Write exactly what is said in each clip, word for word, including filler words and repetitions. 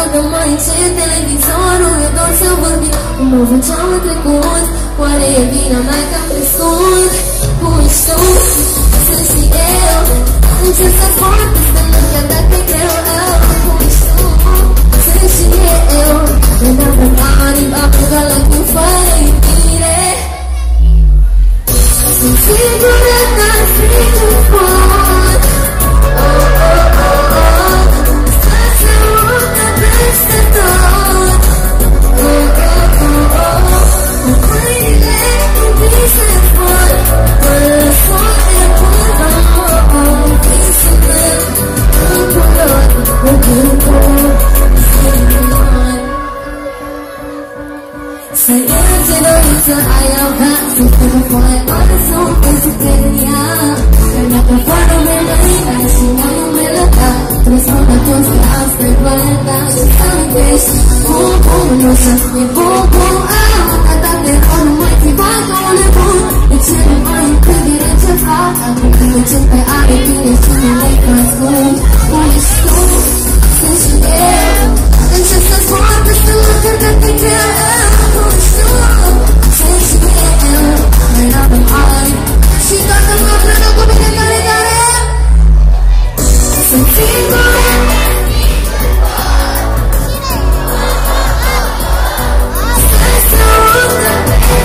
Dacă mai încet televizorul e doar să vorbim cum o făceam în trecut. Oare e vina mea că am crescut? Cu mișto, sunt și eu. Încerc să fac peste mult, chiar dacă e greu. Cu mișto, sunt și eu. Când am ani, am plecat la cum fără iubire. Sunt sigură că ar fi un pot. Oh, oh, oh, oh. Să se urcă peste tot. Oh, oh, oh, oh. Cu mâinile întinse în for. Fără soare până amor. Visul meu în culori, în culori. Să ierge dorință ai avea. Să te nu poate oare să o consider în ea. Că dacă fără melodia și mai numele ta, răspundă toți că asta e doar ta. Și să amintești, bum, bum, nu o să fie bum, bum, ah. Că dacă ori nu mai fi bată o nebun. De ce nu mai încredere ce fac? Acum când încep pe are tine și nu le-ai crescut. Cu mișto, sunt și eu. Încep să-ți poartă să mă cânt că te greu. Sunt și eu, noi n-avem ani. Și toată mă plăcă cu mine care care sunt singură. Să se urcă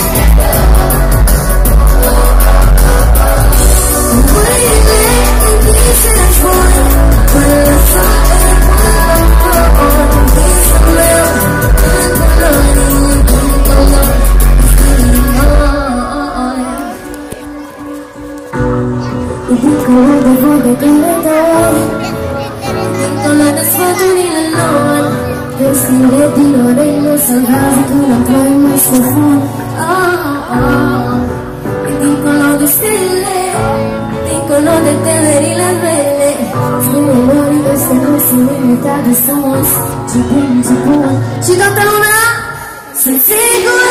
cu mâinile întinse în for. Până soare, până amor. Visul meu în culori, în culori. Dincolo de vorbă care dai, dincolo de sfaturile lor, vestile din orei nu salvează când am trai mai scofund. Dincolo de stele, dincolo de temerile mele, spune ori este posibilitatea de sus. Ce bun, ce bun. Și toată lumea sunt sigură.